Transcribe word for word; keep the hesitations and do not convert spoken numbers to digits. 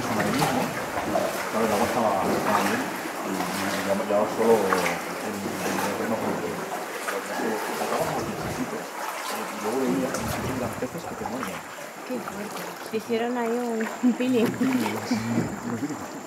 zona ahí mismo, claro, el agua estaba estaba bien y ya, ya solo el, el terreno porque sacamos los pececitos y luego veía que eran peces que te muerden. Qué fuerte. Hicieron ahí un, un peeling. Sí, unos vídeos.